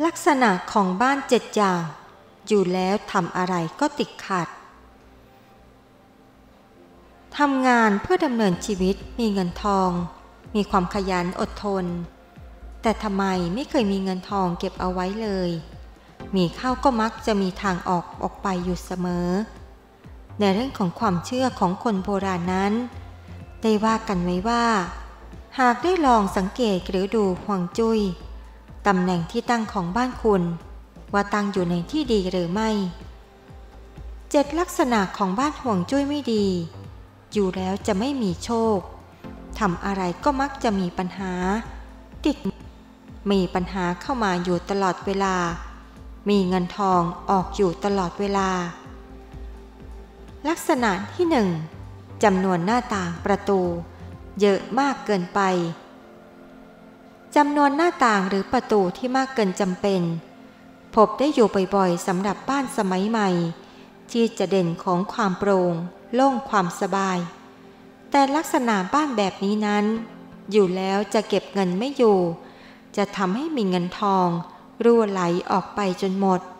ลักษณะของบ้าน7อย่างอยู่แล้วทำอะไรก็ติดขัดทำงานเพื่อดำเนินชีวิตมีเงินทองมีความขยันอดทนแต่ทำไมไม่เคยมีเงินทองเก็บเอาไว้เลยมีเข้าก็มักจะมีทางออกไปอยู่เสมอในเรื่องของความเชื่อของคนโบราณนั้นได้ว่ากันไว้ว่าหากได้ลองสังเกตหรือดูฮวงจุ้ยตำแหน่งที่ตั้งของบ้านคุณว่าตั้งอยู่ในที่ดีหรือไม่7ลักษณะของบ้านฮวงจุ้ยไม่ดีอยู่แล้วจะไม่มีโชคทำอะไรก็มักจะมีปัญหามีปัญหาเข้ามาอยู่ตลอดเวลามีเงินทองออกอยู่ตลอดเวลาลักษณะที่1จำนวนหน้าต่างประตูเยอะมากเกินไปจำนวนหน้าต่างหรือประตูที่มากเกินจำเป็นพบได้อยู่บ่อยๆสำหรับบ้านสมัยใหม่ที่จะเด่นของความโปร่งโล่งความสบายแต่ลักษณะบ้านแบบนี้นั้นอยู่แล้วจะเก็บเงินไม่อยู่จะทำให้มีเงินทองรั่วไหลออกไปจนหมด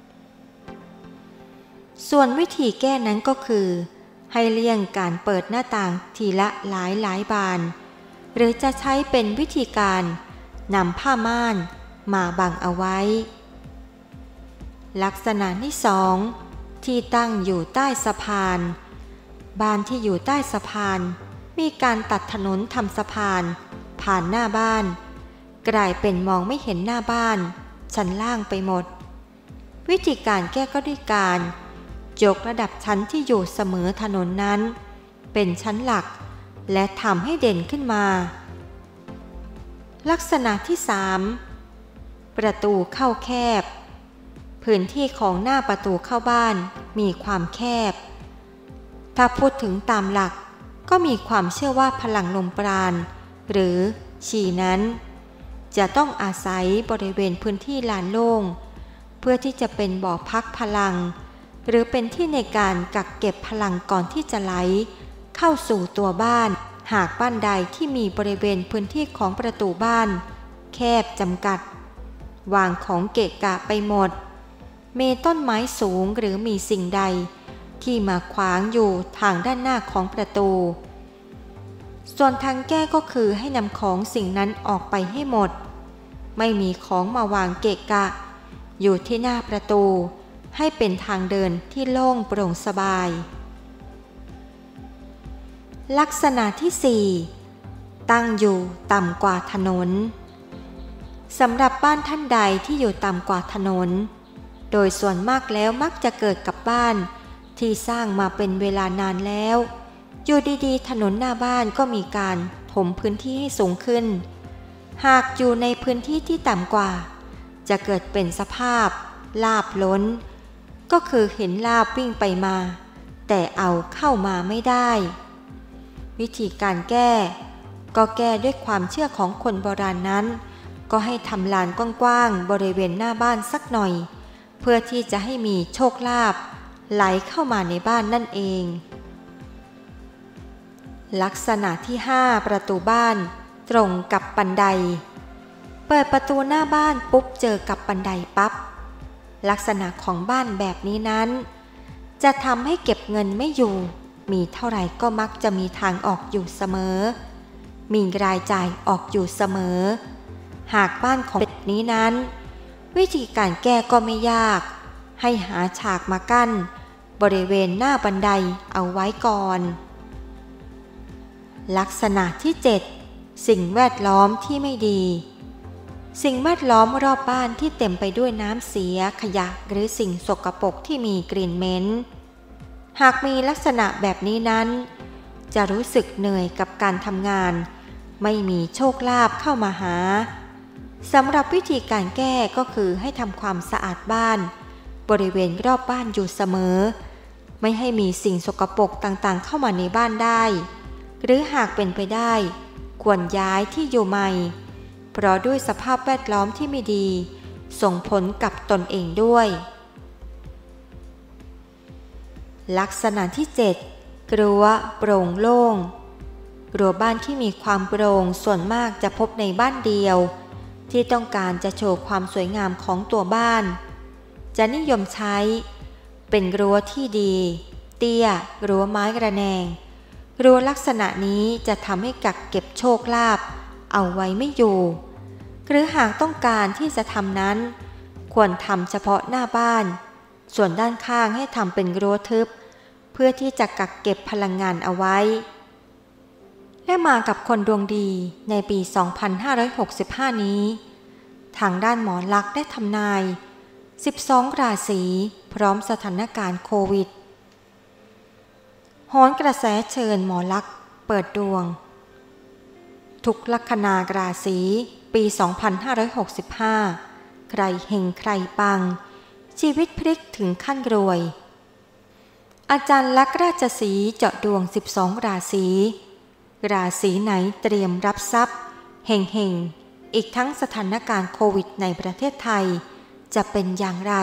ส่วนวิธีแก้นั้นก็คือให้เลี่ยงการเปิดหน้าต่างทีละหลายบานหรือจะใช้เป็นวิธีการนำผ้าม่านมาบังเอาไว้ลักษณะที่2ที่ตั้งอยู่ใต้สะพานบ้านที่อยู่ใต้สะพานมีการตัดถนนทำสะพานผ่านหน้าบ้านกลายเป็นมองไม่เห็นหน้าบ้านชั้นล่างไปหมดวิธีการแก้ก็ด้วยการยกระดับชั้นที่อยู่เสมอถนนนั้นเป็นชั้นหลักและทำให้เด่นขึ้นมาลักษณะที่3ประตูเข้าแคบพื้นที่ของหน้าประตูเข้าบ้านมีความแคบถ้าพูดถึงตามหลักก็มีความเชื่อว่าพลังลมปราณหรือชีนั้นจะต้องอาศัยบริเวณพื้นที่ลานโล่งเพื่อที่จะเป็นบ่อพักพลังหรือเป็นที่ในการกักเก็บพลังก่อนที่จะไหลเข้าสู่ตัวบ้านหากบ้านใดที่มีบริเวณพื้นที่ของประตูบ้านแคบจำกัดวางของเกะกะไปหมดมีต้นไม้สูงหรือมีสิ่งใดที่มาขวางอยู่ทางด้านหน้าของประตูส่วนทางแก้ก็คือให้นำของสิ่งนั้นออกไปให้หมดไม่มีของมาวางเกะกะอยู่ที่หน้าประตูให้เป็นทางเดินที่โล่งโปร่งสบายลักษณะที่4ตั้งอยู่ต่ำกว่าถนนสำหรับบ้านท่านใดที่อยู่ต่ำกว่าถนนโดยส่วนมากแล้วมักจะเกิดกับบ้านที่สร้างมาเป็นเวลานานแล้วอยู่ดีๆถนนหน้าบ้านก็มีการถมพื้นที่ให้สูงขึ้นหากอยู่ในพื้นที่ที่ต่ำกว่าจะเกิดเป็นสภาพลาบล้นก็คือเห็นลาบวิ่งไปมาแต่เอาเข้ามาไม่ได้วิธีการแก้ก็แก้ด้วยความเชื่อของคนโบราณนั้นก็ให้ทำลานกว้างๆบริเวณหน้าบ้านสักหน่อยเพื่อที่จะให้มีโชคลาภไหลเข้ามาในบ้านนั่นเองลักษณะที่5ประตูบ้านตรงกับบันไดเปิดประตูหน้าบ้านปุ๊บเจอกับบันไดปั๊บลักษณะของบ้านแบบนี้นั้นจะทำให้เก็บเงินไม่อยู่มีเท่าไหร่ก็มักจะมีทางออกอยู่เสมอมีรายจ่ายออกอยู่เสมอหากบ้านของแบบนี้นั้นวิธีการแก้ก็ไม่ยากให้หาฉากมากั้นบริเวณหน้าบันไดเอาไว้ก่อนลักษณะที่7สิ่งแวดล้อมที่ไม่ดีสิ่งแวดล้อมรอบบ้านที่เต็มไปด้วยน้ำเสียขยะหรือสิ่งสกปรกที่มีกลิ่นเหม็นหากมีลักษณะแบบนี้นั้นจะรู้สึกเหนื่อยกับการทำงานไม่มีโชคลาภเข้ามาหาสำหรับวิธีการแก้ก็คือให้ทำความสะอาดบ้านบริเวณรอบบ้านอยู่เสมอไม่ให้มีสิ่งสกปรกต่างๆเข้ามาในบ้านได้หรือหากเป็นไปได้ควรย้ายที่อยู่ใหม่เพราะด้วยสภาพแวดล้อมที่ไม่ดีส่งผลกับตนเองด้วยลักษณะที่7รั้วโปร่งโล่งรั้วบ้านที่มีความโปร่งส่วนมากจะพบในบ้านเดียวที่ต้องการจะโชว์ความสวยงามของตัวบ้านจะนิยมใช้เป็นรั้วที่ดีเตี้ยรั้วไม้ระแนงรั้วลักษณะนี้จะทำให้กักเก็บโชคลาภเอาไว้ไม่อยู่หรือหากต้องการที่จะทำนั้นควรทำเฉพาะหน้าบ้านส่วนด้านข้างให้ทำเป็นรั้วทึบเพื่อที่จะกักเก็บพลังงานเอาไว้และมากับคนดวงดีในปี 2565 นี้ทางด้านหมอลักษณ์ได้ทำนาย12 ราศีพร้อมสถานการณ์โควิดโหนกระแสเชิญหมอลักษณ์เปิดดวงทุกลัคนาราศีปี 2565 ใครเฮงใครปังชีวิตพลิกถึงขั้นรวยอาจารย์ลักษณ์ราชสีห์เจาะดวง12 ราศีราศีไหนเตรียมรับทรัพย์เฮงเฮงอีกทั้งสถานการณ์โควิดในประเทศไทยจะเป็นอย่างไร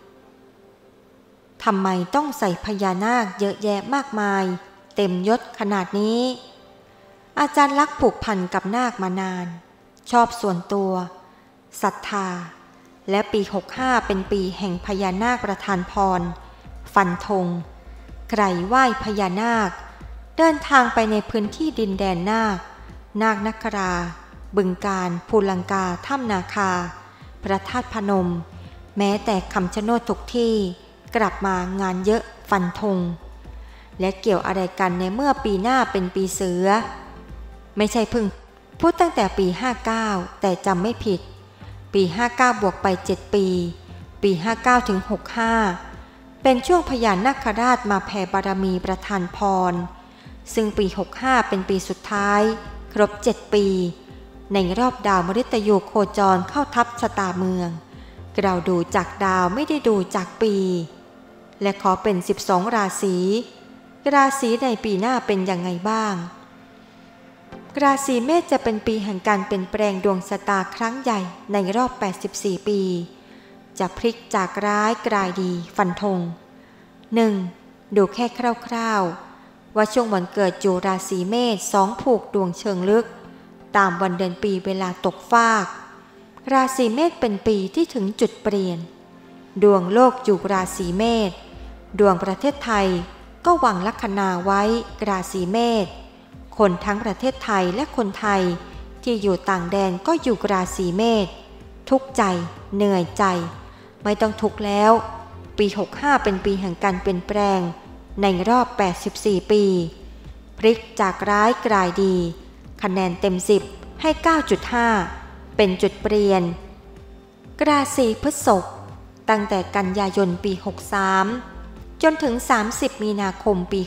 ทำไมต้องใส่พญานาคเยอะแยะมากมายเต็มยศขนาดนี้อาจารย์ลักษณ์ผูกพันกับนาคมานานชอบส่วนตัวศรัทธาและปี 65 เป็นปีแห่งพญานาคประทานพรฟันธงใครไหว้พญานาคเดินทางไปในพื้นที่ดินแดนนาคนคราบึงกาฬภูลังกาถ้ำนาคาพระธาตุพนมแม้แต่คำชะโนดทุกที่กลับมางานเยอะฟันธงและเกี่ยวอะไรกันในเมื่อปีหน้าเป็นปีเสือไม่ใช่พึ่งพูดตั้งแต่ปี 59 แต่จำไม่ผิดปี 59 บวกไป 7 ปีปี 59 ถึง 65 เป็นช่วงพญานาคราชมาแผ่บารมีประทานพรซึ่งปี 65 เป็นปีสุดท้ายครบ 7 ปีในรอบดาวมฤตยูโคจรเข้าทับชะตาเมืองเราดูจากดาวไม่ได้ดูจากปีและขอเป็น12 ราศีในปีหน้าเป็นยังไงบ้างราศีเมษจะเป็นปีแห่งการเปลี่ยนแปลงดวงชะตาครั้งใหญ่ในรอบ84 ปีจะพลิกจากร้ายกลายดีฟันธง 1. ดูแค่คร่าวๆว่าช่วงวันเกิดอยู่ราศีเมษ2ผูกดวงเชิงลึกตามวันเดือนปีเวลาตกฟากราศีเมษเป็นปีที่ถึงจุดเปลี่ยนดวงโลกอยู่ราศีเมษดวงประเทศไทยก็หวังลัคนาไว้ราศีเมษคนทั้งประเทศไทยและคนไทยที่อยู่ต่างแดนก็อยู่ราศีเมษทุกข์ใจเหนื่อยใจไม่ต้องทุกข์แล้วปี 65 เป็นปีแห่งการเปลี่ยนแปลงในรอบ84 ปีพลิกจากร้ายกลายดีคะแนนเต็ม10ให้ 9.5 เป็นจุดเปลี่ยนราศีพฤษภตั้งแต่กันยายนปี 63 จนถึง 30 มีนาคมปี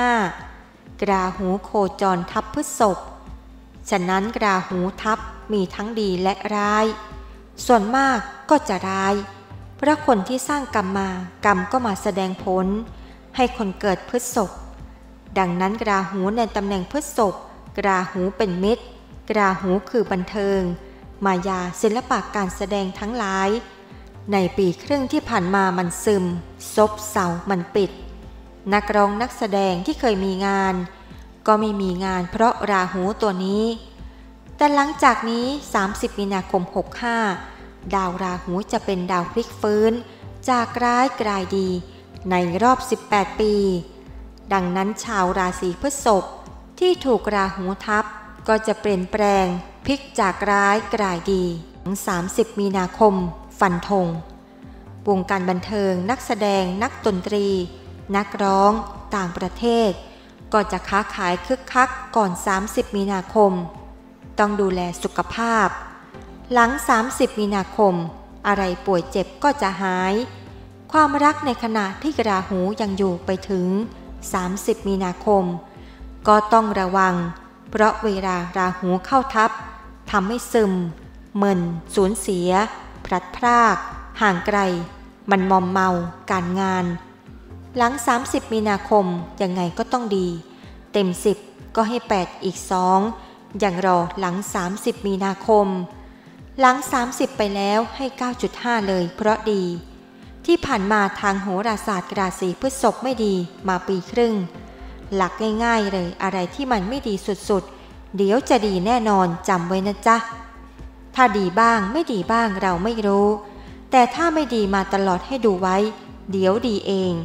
65 ราหูโคจรทับพฤษภฉะนั้นราหูทับมีทั้งดีและร้ายส่วนมากก็จะร้ายเพราะคนที่สร้างกรรมมากรรมก็มาแสดงผลให้คนเกิดพฤษภดังนั้นราหูในตำแหน่งพฤษภราหูเป็นมิตรราหูคือบันเทิงมายาศิลปะการแสดงทั้งหลายในปีครึ่งที่ผ่านมามันซึมซบเซามันปิดนักร้องนักแสดงที่เคยมีงานก็ไม่มีงานเพราะราหูตัวนี้แต่หลังจากนี้30 มีนาคม 65 ดาวราหูจะเป็นดาวพลิกฟื้นจากร้ายกลายดีในรอบ18 ปีดังนั้นชาวราศีพฤษภที่ถูกราหูทับก็จะเปลี่ยนแปลงพลิกจากร้ายกลายดีถึง30 มีนาคมฟันธงวงการบันเทิงนักแสดงนักดนตรีนักร้องต่างประเทศก็จะค้าขายคึกคักก่อน30 มีนาคมต้องดูแลสุขภาพหลัง30 มีนาคมอะไรป่วยเจ็บก็จะหายความรักในขณะที่ราหูยังอยู่ไปถึง30 มีนาคมก็ต้องระวังเพราะเวลาราหูเข้าทับทำให้ซึมมึนสูญเสียพลัดพรากห่างไกลมันมอมเมาการงานหลัง30 มีนาคมยังไงก็ต้องดีเต็ม10ก็ให้8อีก2อย่างรอหลัง30 มีนาคมหลัง30ไปแล้วให้ 9.5 เลยเพราะดีที่ผ่านมาทางโหราศาสตร์ราศีพฤษภไม่ดีมาปีครึ่งหลักง่ายๆเลยอะไรที่มันไม่ดีสุดๆเดี๋ยวจะดีแน่นอนจำไว้นะจ๊ะถ้าดีบ้างไม่ดีบ้างเราไม่รู้แต่ถ้าไม่ดีมาตลอดให้ดูไว้เดี๋ยวดีเอง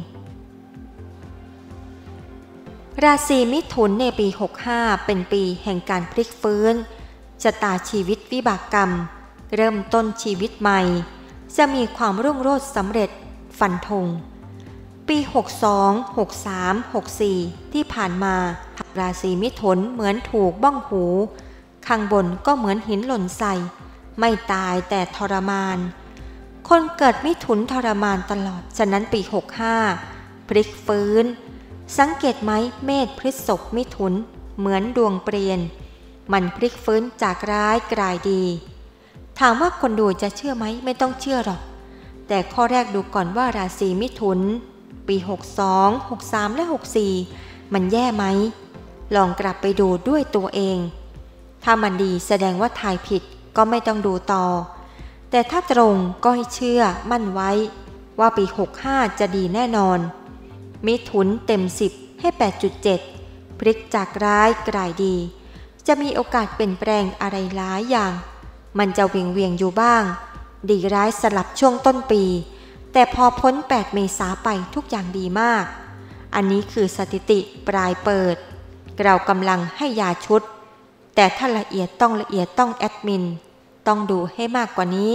ราศีมิถุนในปี65เป็นปีแห่งการพลิกฟื้นชะตาชีวิตวิบากกรรมเริ่มต้นชีวิตใหม่จะมีความรุ่งโรจน์สำเร็จฟันธงปี62 63 64ที่ผ่านมาราศีมิถุนเหมือนถูกบ้องหูข้างบนก็เหมือนหินหล่นใส่ไม่ตายแต่ทรมานคนเกิดมิถุนทรมานตลอดฉะนั้นปี65พลิกฟื้นสังเกตไหมเมษพฤษภมิถุนเหมือนดวงเปลี่ยนมันพลิกฟื้นจากร้ายกลายดีถามว่าคนดูจะเชื่อไหมไม่ต้องเชื่อหรอกแต่ข้อแรกดูก่อนว่าราศีมิถุนปี62 63และ64มันแย่ไหมลองกลับไปดูด้วยตัวเองถ้ามันดีแสดงว่าทายผิดก็ไม่ต้องดูต่อแต่ถ้าตรงก็ให้เชื่อมั่นไว้ว่าปี65จะดีแน่นอนมิถุนเต็ม10ให้ 8.7 พลิกจากร้ายกลายดีจะมีโอกาสเปลี่ยนแปลงอะไรหลายอย่างมันจะเวียงอยู่บ้างดีร้ายสลับช่วงต้นปีแต่พอพ้น8 เมษายนไปทุกอย่างดีมากอันนี้คือสถิติปลายเปิดเรากำลังให้ยาชุดแต่ถ้าละเอียดต้องแอดมินต้องดูให้มากกว่านี้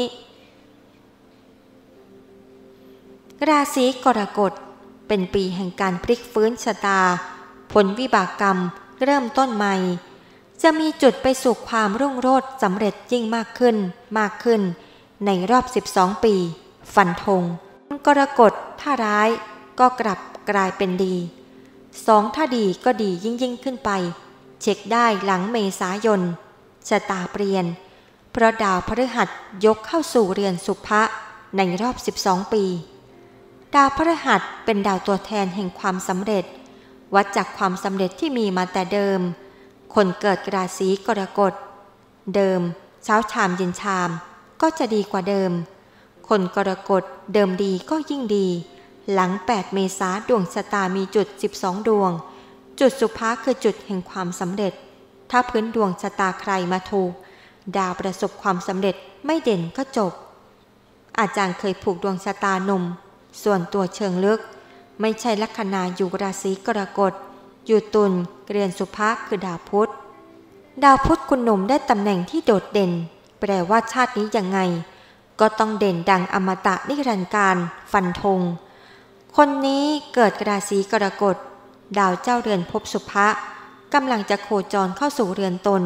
ราศีกรกฎเป็นปีแห่งการพลิกฟื้นชะตาผลวิบากกรรมเริ่มต้นใหม่จะมีจุดไปสู่ความรุ่งโรจน์สำเร็จยิ่งมากขึ้นในรอบ12 ปีฟันธงกรกฎถ้าร้ายก็กลับกลายเป็นดี2ถ้าดีก็ดียิ่งขึ้นไปเช็คได้หลังเมษายนชะตาเปลี่ยนเพราะดาวพฤหัสยกเข้าสู่เรือนสุภะในรอบ12 ปีดาวพฤหัสเป็นดาวตัวแทนแห่งความสำเร็จวัดจากความสำเร็จที่มีมาแต่เดิมคนเกิดราศีกรกฎเดิมเช้าชามเย็นชามก็จะดีกว่าเดิมคนกรกฎเดิมดีก็ยิ่งดีหลัง8 เมษายนดวงชะตามีจุด12 ดวงจุดสุภะคือจุดแห่งความสำเร็จถ้าพื้นดวงชะตาใครมาถูกดาวประสบความสำเร็จไม่เด่นก็จบอาจารย์เคยผูกดวงชะตาหนุ่มส่วนตัวเชิงลึกไม่ใช่ลัคนาอยู่ราศีกรกฎอยู่ตุลเรือนสุภะคือดาวพุธคุณหนุ่มได้ตำแหน่งที่โดดเด่นแปลว่าชาตินี้ยังไงก็ต้องเด่นดังอมตะนิรันดร์การฟันธงคนนี้เกิดราศีกรกฎดาวเจ้าเรือนภพสุภะกำลังจะโคจรเข้าสู่เรือนตน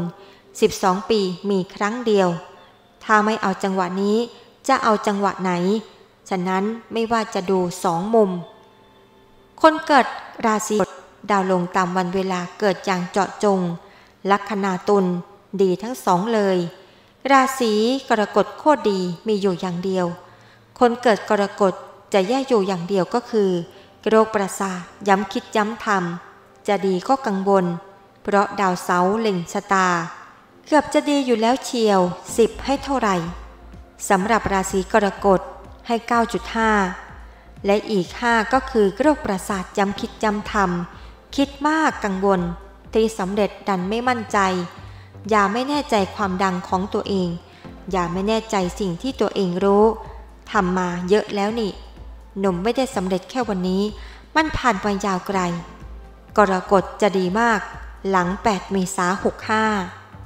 12 ปีมีครั้งเดียวถ้าไม่เอาจังหวะนี้จะเอาจังหวะไหนฉะนั้นไม่ว่าจะดู2 มุมคนเกิดราศีดาวลงตามวันเวลาเกิดอย่างเจาะจงลัคนาตุลดีทั้ง2เลยราศีกรกฎโคตรดีมีอยู่อย่างเดียวคนเกิดกรกฎจะแย่อยู่อย่างเดียวก็คือโรคประสาทย้ำคิดย้ำทำจะดีก็กังวลเพราะดาวเสาร์เล็งชะตาเกือบจะดีอยู่แล้วเชียว10ให้เท่าไหร่สำหรับราศีกรกฎให้ 9.5 และอีก5ก็คือโรคประสาทย้ำคิดย้ำทำคิดมากกังวลที่สำเร็จดันไม่มั่นใจอย่าไม่แน่ใจความดังของตัวเองอย่าไม่แน่ใจสิ่งที่ตัวเองรู้ทำมาเยอะแล้วนี่หนุ่มไม่ได้สำเร็จแค่วันนี้มันผ่านไปยาวไกลกรกฎจะดีมากหลัง8 เมษายน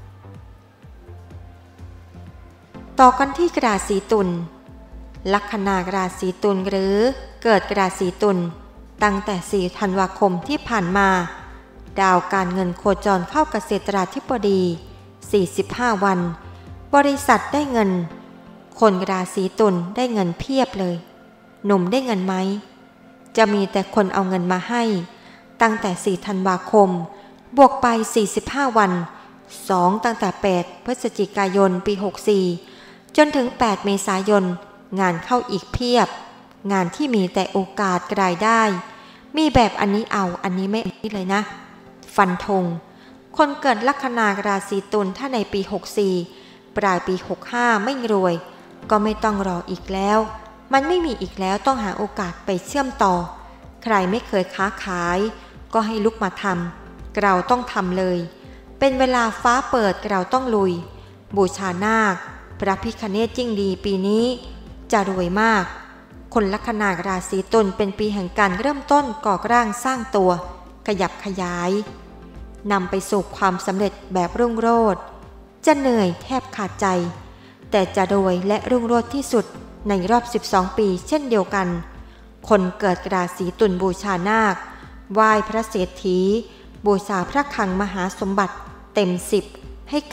65ต่อกันที่ราศีตุลลัคนาราศีตุลหรือเกิดราศีตุลตั้งแต่4 ธันวาคมที่ผ่านมาดาวการเงินโคจรเข้าเกษตราธิบดี45 วันบริษัทได้เงินคนราศีตุลได้เงินเพียบเลยหนุ่มได้เงินไหมจะมีแต่คนเอาเงินมาให้ตั้งแต่4 ธันวาคมบวกไป45 วัน2ตั้งแต่8 พฤศจิกายนปี64จนถึง8 เมษายนงานเข้าอีกเพียบงานที่มีแต่โอกาสรายได้มีแบบอันนี้เอาอันนี้ไม่นี่เลยนะฟันธงคนเกิดลัคนาราศีตุลถ้าในปี64ปลายปี65ไม่รวยก็ไม่ต้องรออีกแล้วมันไม่มีอีกแล้วต้องหาโอกาสไปเชื่อมต่อใครไม่เคยค้าขายก็ให้ลุกมาทำเราต้องทำเลยเป็นเวลาฟ้าเปิดเราต้องลุยบูชานาคพพระพิฆเนศยิ่งดีปีนี้จะรวยมากคนลัคนาราศีตุลเป็นปีแห่งการเริ่มต้นก่อร่างสร้างตัวขยับขยายนำไปสู่ความสำเร็จแบบรุ่งโรจน์จะเหนื่อยแทบขาดใจแต่จะรวยและรุ่งโรจน์ที่สุดในรอบ12ปีเช่นเดียวกันคนเกิดราศีตุลบูชานาคไหว้พระเศรษฐีบูชาพระคลังมหาสมบัติเต็ม10ให้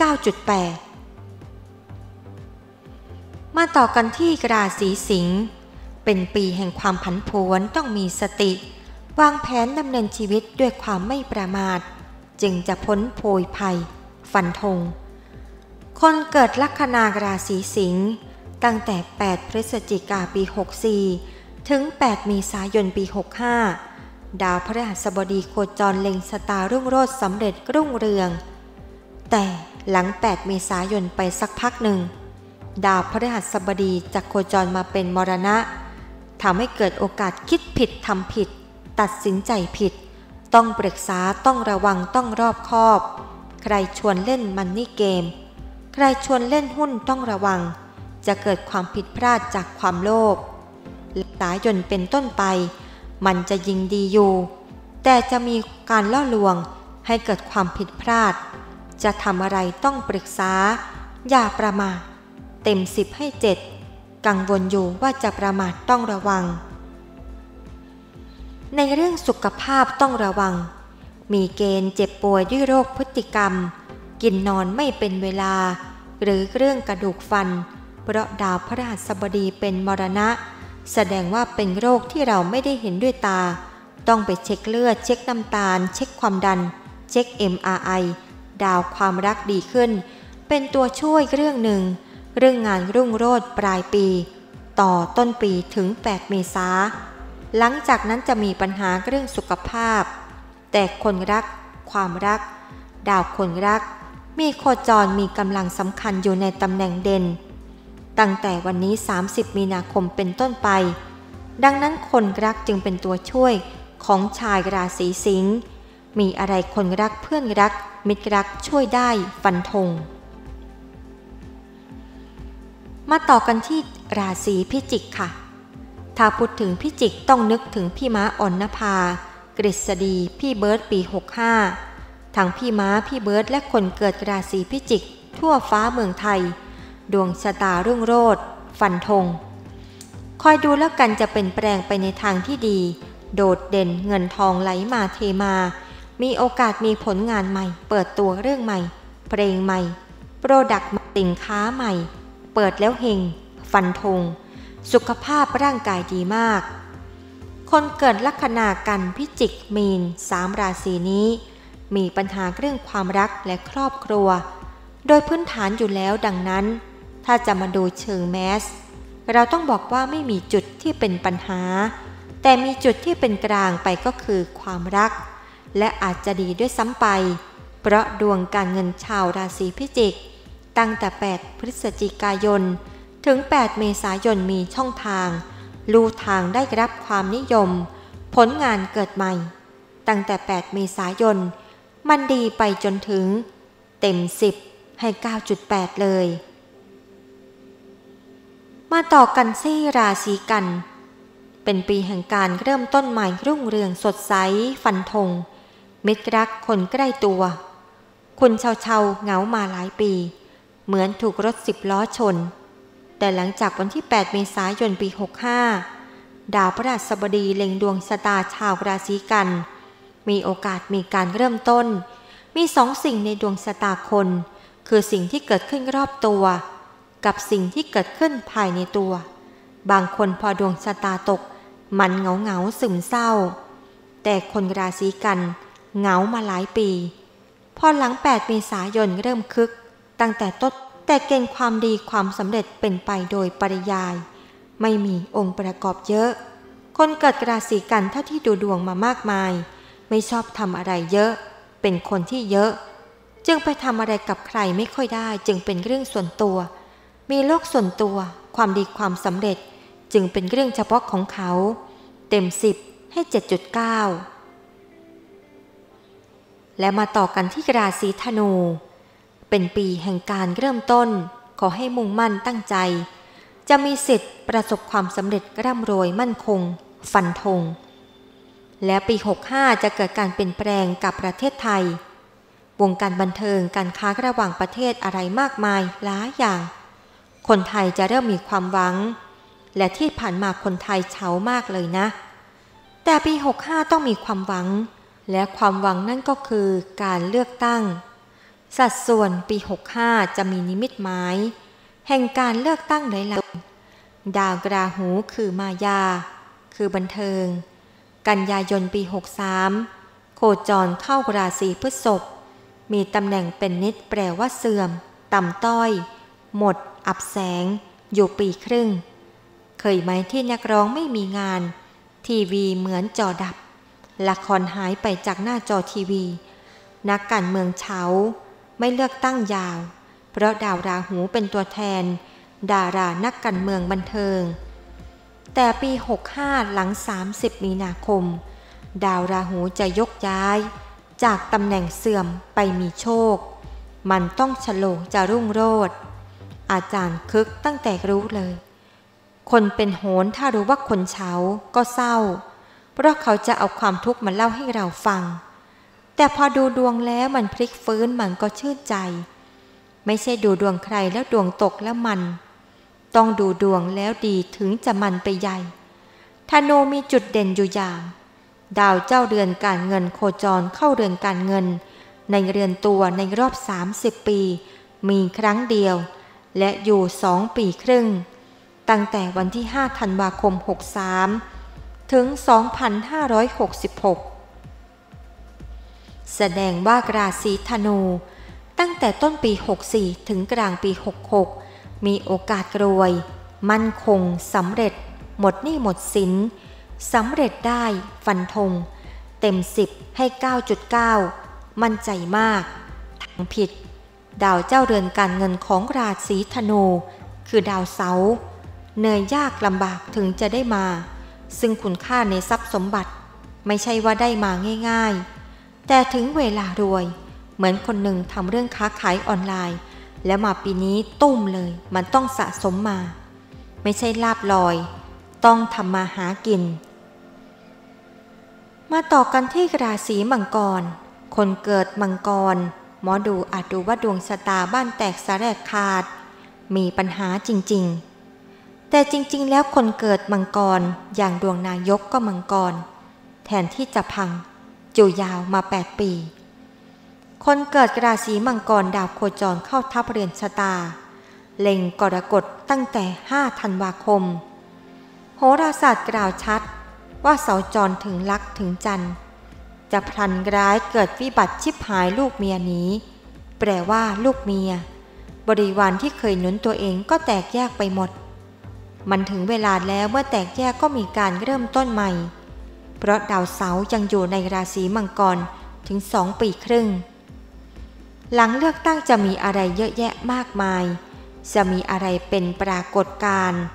9.8 มาต่อกันที่ราศีสิงห์เป็นปีแห่งความผันผวนต้องมีสติวางแผนดำเนินชีวิตด้วยความไม่ประมาทจึงจะพ้นโพยภัยฟันธงคนเกิดลัคนาราศีสิงห์ตั้งแต่8พฤศจิกายนปี64ถึง8เมษายนปี65ดาวพฤหัสบดีโคจรเล็งชะตารุ่งโรจน์สำเร็จรุ่งเรืองแต่หลัง8เมษายนไปสักพักหนึ่งดาวพฤหัสบดีจะโคจรมาเป็นมรณะทำให้เกิดโอกาสคิดผิดทำผิดตัดสินใจผิดต้องปรึกษาต้องระวังต้องรอบคอบใครชวนเล่นมันนี่เกมใครชวนเล่นหุ้นต้องระวังจะเกิดความผิดพลาดจากความโลภเมษายนเป็นต้นไปมันจะยิงดีอยู่แต่จะมีการล่อลวงให้เกิดความผิดพลาดจะทำอะไรต้องปรึกษาอย่าประมาทเต็ม10ให้7กังวลอยู่ว่าจะประมาทต้องระวังในเรื่องสุขภาพต้องระวังมีเกณฑ์เจ็บป่วยด้วยโรคพฤติกรรมกินนอนไม่เป็นเวลาหรือเรื่องกระดูกฟันเพราะดาวพฤหัสบดีเป็นมรณะแสดงว่าเป็นโรคที่เราไม่ได้เห็นด้วยตาต้องไปเช็คเลือดเช็คน้ำตาลเช็คความดันเช็ค MRI ดาวความรักดีขึ้นเป็นตัวช่วยเรื่องหนึ่งเรื่องงานรุ่งโรจน์ปลายปีต่อต้นปีถึง8เมษายนหลังจากนั้นจะมีปัญหาเรื่องสุขภาพแต่คนรักความรักดาวคนรักมีโคจรมีกำลังสำคัญอยู่ในตำแหน่งเด่นตั้งแต่วันนี้30มีนาคมเป็นต้นไปดังนั้นคนรักจึงเป็นตัวช่วยของชายราศีสิงห์มีอะไรคนรักเพื่อนรักมิตรรักช่วยได้ฟันธงมาต่อกันที่ราศีพิจิกค่ะถ้าพูดถึงพิจิกต้องนึกถึงพี่ม้าอรณภากฤษฎีพี่เบิร์ดปี65ทั้งพี่ม้าพี่เบิร์ดและคนเกิดราศีพิจิกทั่วฟ้าเมืองไทยดวงชะตารุ่งโรจน์ฟันธงคอยดูแล้วกันจะเป็นแปลงไปในทางที่ดีโดดเด่นเงินทองไหลมาเทมามีโอกาสมีผลงานใหม่เปิดตัวเรื่องใหม่เพลงใหม่โปรดักต์สินค้าใหม่เปิดแล้วเฮงฟันธงสุขภาพร่างกายดีมากคนเกิดลัคนากันพิจิกมีน3ราศีนี้มีปัญหาเรื่องความรักและครอบครัวโดยพื้นฐานอยู่แล้วดังนั้นถ้าจะมาดูเชิงแมสเราต้องบอกว่าไม่มีจุดที่เป็นปัญหาแต่มีจุดที่เป็นกลางไปก็คือความรักและอาจจะดีด้วยซ้ำไปเพราะดวงการเงินชาวราศีพิจิกตั้งแต่8พฤศจิกายนถึง8เมษายนมีช่องทางลู่ทางได้รับความนิยมผลงานเกิดใหม่ตั้งแต่8เมษายนมันดีไปจนถึงเต็ม10ให้ 9.8 เลยมาต่อกันที่ราศีกันเป็นปีแห่งการเริ่มต้นใหม่รุ่งเรืองสดใสฟันธงมิตรรักคนใกล้ตัวคุณเชาเหงามาหลายปีเหมือนถูกรถ10ล้อชนแต่หลังจากวันที่8เมษายนปี65ดาวพฤหัสบดีเล็งดวงชะตาชาวราศีกันมีโอกาสมีการเริ่มต้นมี2สิ่งในดวงชะตาคนคือสิ่งที่เกิดขึ้นรอบตัวกับสิ่งที่เกิดขึ้นภายในตัวบางคนพอดวงชะตาตกมันเหงาซึมเศร้าแต่คนราศีกันเหงามาหลายปีพอหลัง8เมษายนเริ่มคึกตั้งแต่ต้นแต่เกณฑ์ความดีความสำเร็จเป็นไปโดยปริยายไม่มีองค์ประกอบเยอะคนเกิดราศีกันเท่าที่ดูดวงมามากมายไม่ชอบทำอะไรเยอะเป็นคนที่เยอะจึงไปทำอะไรกับใครไม่ค่อยได้จึงเป็นเรื่องส่วนตัวมีโลกส่วนตัวความดีความสำเร็จจึงเป็นเรื่องเฉพาะของเขาเต็ม10ให้ 7.9 และมาต่อกันที่ราศีธนูเป็นปีแห่งการเริ่มต้นขอให้มุ่งมั่นตั้งใจจะมีสิทธิ์ประสบความสำเร็จร่ำรวยมั่นคงฟันธงและปี 65 จะเกิดการเปลี่ยนแปลงกับประเทศไทยวงการบันเทิงการค้าระหว่างประเทศอะไรมากมายหลายอย่างคนไทยจะเริ่มมีความหวังและที่ผ่านมาคนไทยเฉามากเลยนะแต่ปี 65 ต้องมีความหวังและความหวังนั่นก็คือการเลือกตั้งสัดส่วนปี 65 จะมีนิมิตหมายแห่งการเลือกตั้งหลายๆดาวราหูคือมายาคือบันเทิงกันยายนปี 63 โคจรเข้าราศีพฤษภมีตำแหน่งเป็นนิจแปลว่าเสื่อมต่ำต้อยหมดอับแสงอยู่ปีครึ่งเคยไหมที่นักร้องไม่มีงานทีวีเหมือนจอดับละครหายไปจากหน้าจอทีวีนักการเมืองเฉาไม่เลือกตั้งยาวเพราะดาวราหูเป็นตัวแทนดารานักการเมืองบันเทิงแต่ปี 65 หลัง 30 มีนาคมดาวราหูจะยกย้ายจากตำแหน่งเสื่อมไปมีโชคมันต้องฉลองจะรุ่งโรจน์อาจารย์คึกตั้งแต่รู้เลยคนเป็นโหรถ้ารู้ว่าคนเฉาก็เศร้าเพราะเขาจะเอาความทุกข์มาเล่าให้เราฟังแต่พอดูดวงแล้วมันพลิกฟื้นมันก็ชื่นใจไม่ใช่ดูดวงใครแล้วดวงตกแล้วมันต้องดูดวงแล้วดีถึงจะมันไปใหญ่ธนูมีจุดเด่นอยู่อย่างดาวเจ้าเรือนการเงินโคจรเข้าเรือนการเงินในเรือนตัวในรอบ30 ปีมีครั้งเดียวและอยู่2 ปีครึ่งตั้งแต่วันที่ 5 ธันวาคม 63 ถึง 2566 แสดงว่าราศีธนูตั้งแต่ต้นปี 64 ถึงกลางปี 66 มีโอกาสรวยมั่นคงสำเร็จหมดหนี้หมดสินสำเร็จได้ฟันธงเต็ม10ให้ 9.9 มั่นใจมากทั้งผิดดาวเจ้าเรือนการเงินของราศีธนูคือดาวเสาร์เหนื่อยยากลำบากถึงจะได้มาซึ่งคุณค่าในทรัพย์สมบัติไม่ใช่ว่าได้มาง่ายๆแต่ถึงเวลารวยเหมือนคนหนึ่งทำเรื่องค้าขายออนไลน์แล้วมาปีนี้ตุ้มเลยมันต้องสะสมมาไม่ใช่ลาภลอยต้องทำมาหากินมาต่อกันที่ราศีมังกรคนเกิดมังกรหมอดูอาจดูว่าดวงชะตาบ้านแตกสาแหรกขาดมีปัญหาจริงๆแต่จริงๆแล้วคนเกิดมังกรอย่างดวงนายกก็มังกรแทนที่จะพังอยู่ยาวมา8 ปีคนเกิดราศีมังกรดาวโคจรเข้าทับเรือนชะตาเล็งกรกฎตั้งแต่ 5 ธันวาคมโหราศาสตร์กล่าวชัดว่าเสาจรถึงลักถึงจันทร์จะพลันร้ายเกิดวิบัติชิบหายลูกเมียหนีแปลว่าลูกเมียบริวารที่เคยหนุนตัวเองก็แตกแยกไปหมดมันถึงเวลาแล้วเมื่อแตกแยกก็มีการเริ่มต้นใหม่เพราะดาวเสาร์ยังอยู่ในราศีมังกรถึง2 ปีครึ่งหลังเลือกตั้งจะมีอะไรเยอะแยะมากมายจะมีอะไรเป็นปรากฏการณ์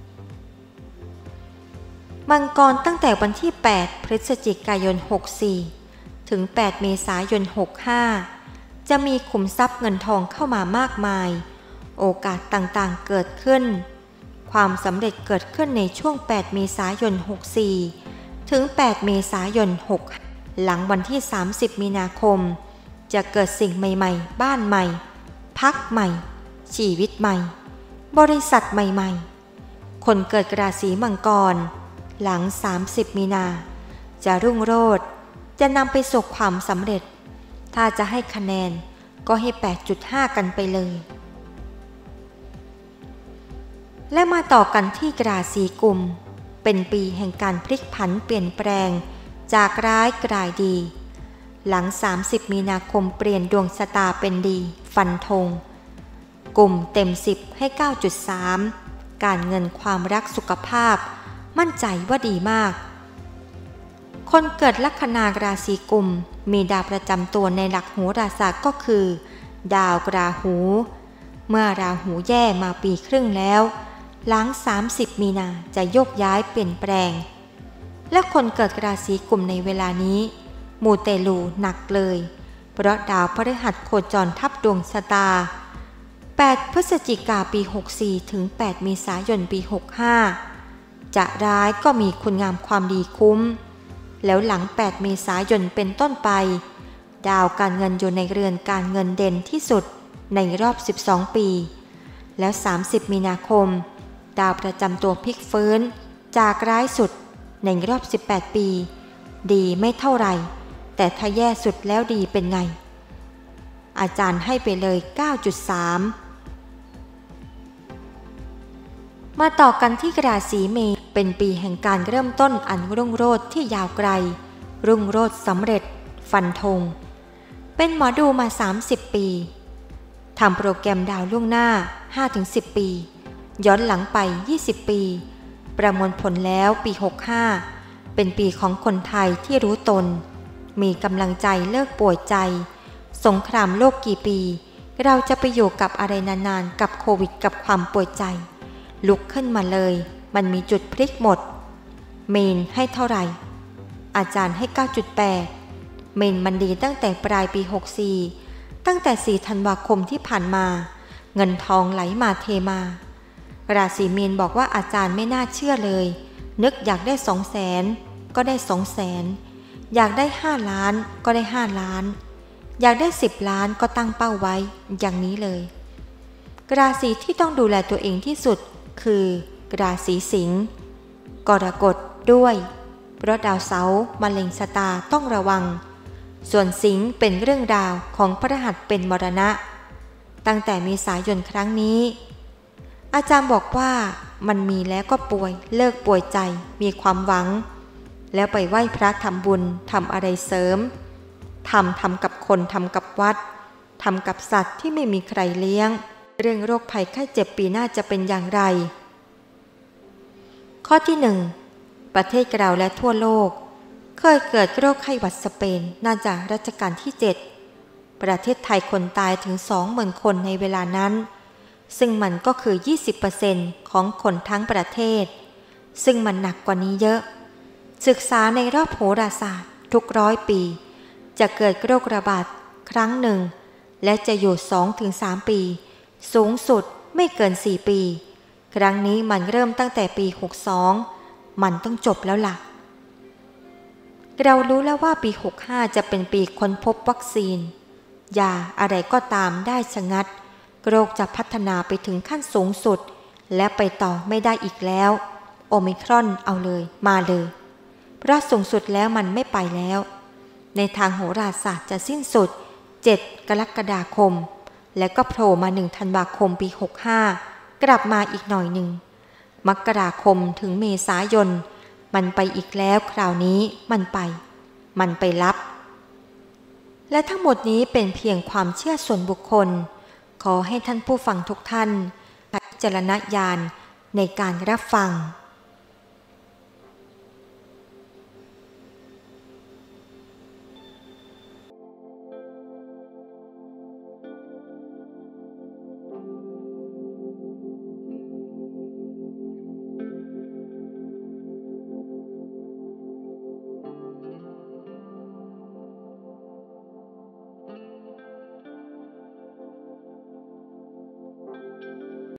มังกรตั้งแต่วันที่ 8 พฤศจิกายน 64 ถึง 8 เมษายน 65 จะมีขุมทรัพย์เงินทองเข้ามามากมายโอกาสต่างๆเกิดขึ้นความสำเร็จเกิดขึ้นในช่วง 8 เมษายน 64 ถึง 8 เมษายน 65 หลังวันที่ 30 มีนาคมจะเกิดสิ่งใหม่ๆบ้านใหม่พักใหม่ชีวิตใหม่บริษัทใหม่ๆคนเกิดราศีมังกรหลัง 30 มีนาจะรุ่งโรจน์จะนำไปสู่ความสำเร็จถ้าจะให้คะแนนก็ให้ 8.5 กันไปเลยและมาต่อกันที่ราศีกุมเป็นปีแห่งการพลิกผันเปลี่ยนแปลงจากร้ายกลายดีหลัง 30 มีนาคมเปลี่ยนดวงชะตาเป็นดีฟันธงกลุ่มเต็ม10ให้ 9.3 การเงินความรักสุขภาพมั่นใจว่าดีมากคนเกิดลัคนาราศีกุมมีดาวประจำตัวในหลักโหราศาสตร์ก็คือดาวราหูเมื่อราหูแย่มาปีครึ่งแล้วหลัง 30 มีนาจะโยกย้ายเปลี่ยนแปลงและคนเกิดราศีกุมในเวลานี้มูเตลูหนักเลยเพราะดาวพฤหัสโคจรทับดวงชะตา 8 พฤศจิกายนปี 64 ถึง 8 เมษายน ปี 65 จะร้ายก็มีคุณงามความดีคุ้มแล้วหลัง 8 เมษายน เป็นต้นไปดาวการเงินอยู่ในเรือนการเงินเด่นที่สุดในรอบ 12 ปี แล้ว 30 มีนาคมดาวประจำตัวพลิกฟื้นจากร้ายสุดในรอบ 18 ปี ดีไม่เท่าไหร่แต่ถ้าแย่สุดแล้วดีเป็นไงอาจารย์ให้ไปเลย 9.3 มาต่อกันที่ราศีเมษเป็นปีแห่งการเริ่มต้นอันรุ่งโรจน์ที่ยาวไกลรุ่งโรจน์สำเร็จฟันธงเป็นหมอดูมา30 ปีทำโปรแกรมดาวล่วงหน้า 5-10 ปีย้อนหลังไป20 ปีประมวลผลแล้วปี 65 เป็นปีของคนไทยที่รู้ตนมีกำลังใจเลิกป่วยใจสงครามโลกกี่ปีเราจะไปอยู่กับอะไรนานๆกับโควิดกับความป่วยใจลุกขึ้นมาเลยมันมีจุดพลิกหมดเมนให้เท่าไหร่อาจารย์ให้ 9.8 เมนมันดีตั้งแต่ปลายปี 64ตั้งแต่4 ธันวาคมที่ผ่านมาเงินทองไหลมาเทมาราศีมีนบอกว่าอาจารย์ไม่น่าเชื่อเลยนึกอยากได้ 200,000 ก็ได้ 200,000 อยากได้5 ล้านก็ได้5 ล้านอยากได้10 ล้านก็ตั้งเป้าไว้อย่างนี้เลยราศีที่ต้องดูแลตัวเองที่สุดคือราศีสิงห์กรกฎด้วยเพราะดาวเสาร์มะเร็งชะตาต้องระวังส่วนสิงห์เป็นเรื่องราวของพฤหัสเป็นมรณะตั้งแต่เมษายนครั้งนี้อาจารย์บอกว่ามันมีแล้วก็ป่วยเลิกป่วยใจมีความหวังแล้วไปไหว้พระทำบุญทำอะไรเสริมทำกับคนทำกับวัดทำกับสัตว์ที่ไม่มีใครเลี้ยงเรื่องโรคภัยไข้เจ็บปีหน้าจะเป็นอย่างไรข้อที่ 1ประเทศเราและทั่วโลกเคยเกิดโรคไข้หวัดสเปนน่าจะรัชกาลที่ 7ประเทศไทยคนตายถึง 20,000 คนในเวลานั้นซึ่งมันก็คือ 20% ของคนทั้งประเทศซึ่งมันหนักกว่านี้เยอะศึกษาในรอบโหราศาสตร์ทุก100 ปีจะเกิดโรคระบาดครั้งหนึ่งและจะอยู่ 2-3 ปีสูงสุดไม่เกิน 4 ปีครั้งนี้มันเริ่มตั้งแต่ปี 62มันต้องจบแล้วล่ะเรารู้แล้วว่าปี 65จะเป็นปีค้นพบวัคซีนยาอะไรก็ตามได้ชะงัดโรคจะพัฒนาไปถึงขั้นสูงสุดและไปต่อไม่ได้อีกแล้วโอมิครอนเอาเลยมาเลยเพราะสูงสุดแล้วมันไม่ไปแล้วในทางโหราศาสตร์จะสิ้นสุด7 กรกฎาคมแล้วก็โผล่มา1 ธันวาคมปี 65กลับมาอีกหน่อยหนึ่งมกราคมถึงเมษายนมันไปอีกแล้วคราวนี้มันไปรับและทั้งหมดนี้เป็นเพียงความเชื่อส่วนบุคคลขอให้ท่านผู้ฟังทุกท่านใช้วิจารณญาณในการรับฟัง